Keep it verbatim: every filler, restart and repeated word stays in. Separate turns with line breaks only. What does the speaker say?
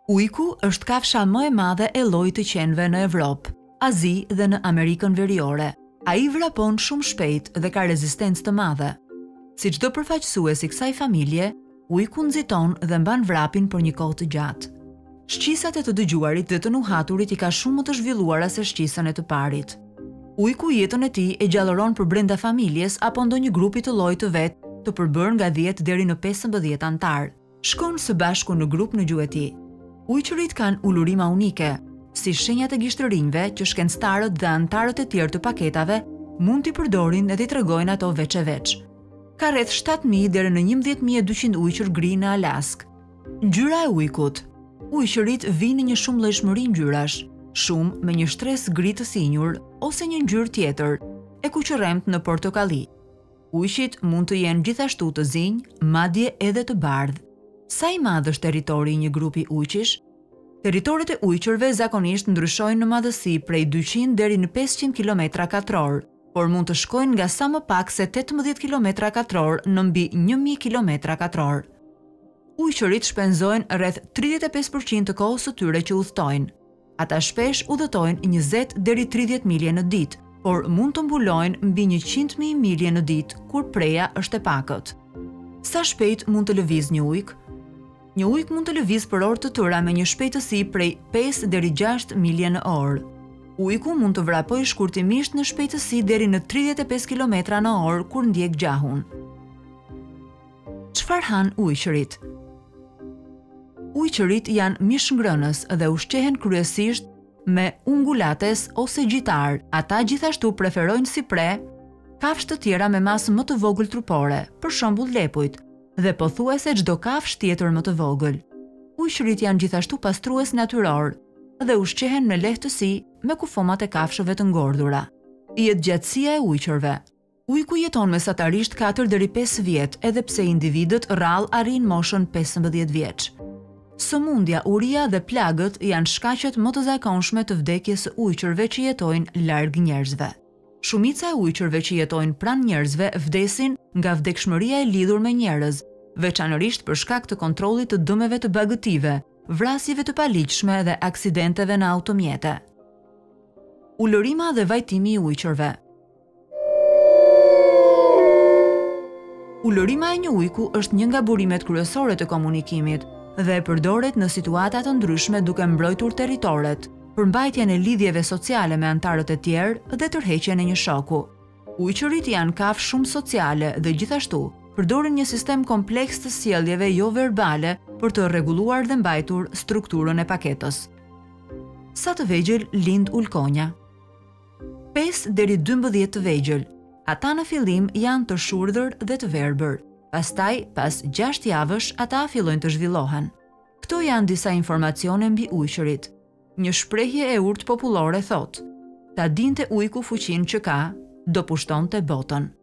Ujku është kafsha më e madhe e llojit të qenve në Evropë, Azi dhe në Amerikën Veriore. Ai vrapon shumë shpejt dhe ka rezistencë të madhe. Si çdo përfaqësues i kësaj familje, ujku nxiton dhe mban vrapin për një kohë të gjatë. Shqisat e të dëgjuarit dhe të nuhaturit i ka shumë më të zhvilluara se shqisën e të parit. Ujku jetën e tij e gjallëron për brenda familjes apo ndonjë grupi të llojit të vet, të përbërë nga dhjetë deri në pesëmbëdhjetë antar. Shkon së bashku në grup në gjuhë e tij. Ujqerit kanë ulurima unike, si shenjat e gishtërinjve që shkencëtarët dhe antarët e tjerë të paketave mund t'i përdorin dhe t'i tregojnë ato veç e veç. Ka rreth shtatë mijë deri në njëmbëdhjetë mijë e dyqind ujqër gri në Alaskë. Ngjyra e ujkut. Ujqerit vinë në një shumëllojshmëri ngjyrash, shumë me një shtres gri të sinjur ose një ngjyrë tjetër, e kuqërremt në portokalli. Ujqit mund të jenë gjithashtu të zinj, madje edhe të bardhë. Sa i madh është territori i një grupi ujqish? Territoret e ujqërve zakonisht ndryshojnë në madhësi prej dyqind deri në pesëqind kilometra katror, por mund të shkojnë nga sa më pak se tetëmbëdhjetë kilometra katror në mbi një mijë kilometra katror. Ujqerit shpenzojnë rreth tridhjetë e pesë përqind të kohës së tyre që udhtojnë. Ata shpesh udhëtojnë njëzet deri tridhjetë milje në ditë, por mund të mbulojnë mbi njëqind mijë milje në ditë kur preja është e pakët. Sa shpejt mund të lëviz një ujk? Një ujk mund të lëviz për orë të tëra me një shpejtësi prej pesë deri gjashtë milje në orë. Ujku mund të vrapojë shkurtimisht në shpejtësi deri në tridhjetë e pesë kilometra në orë kur ndjek gjahun. Çfarë han ujqerit? Ujqerit janë mishëngrënës dhe ushqehen kryesisht me ungulates ose gjitar. Ata gjithashtu preferojnë si pre kafshë të tjera me masë më të vogël trupore, për shembull lepujt, dhe pothuajse çdo kafshë tjetër më të vogël. Ujqerit janë gjithashtu pastrues natyror dhe ushqehen me lehtësi me kufomat e kafshëve të ngordhura. Jetëgjatësia e ujqërve. Ujku jeton mesatarisht katër deri pesë vjet, edhe pse individët rrallë arrin moshën pesëmbëdhjetë vjeç. Sëmundja, uria dhe plagët janë shkaqet më të zakonshme të vdekjes së ujqërve që jetojnë larg njerëzve. Shumica e ujqërve që jetojnë pranë njerëzve vdesin nga vdekshmëria e lidhur me njerëz, veçanërisht për shkak të kontrollit të dëmeve të bagëtive, vrasjeve të paligjshme dhe aksidenteve në automjete. Ulërima dhe vajtimi i ujqërve. Ulërima e një ujku është një nga burimet kryesore të komunikimit dhe përdoret në situata të ndryshme duke mbrojtur territoret, për mbajtjen e lidhjeve sociale me antarët e tjerë dhe tërheqjen e një shoku. Ujqerit janë kafshë shumë sociale dhe gjithashtu përdorin një sistem kompleks të sjelljeve jo verbale për të rregulluar dhe mbajtur strukturën e paketës. Sa të vegjël lind ulkonja? pesë deri dymbëdhjetë të vegjël. Ata në fillim janë të shurdhër dhe të verbër. Pastaj, pas gjashtë javësh, ata fillojnë të zhvillohen. Këto janë disa informacione mbi ujqerit. Një shprehje e urtë popullore thotë: ta dinte ujku fuqinë që ka, do pushtonte botën.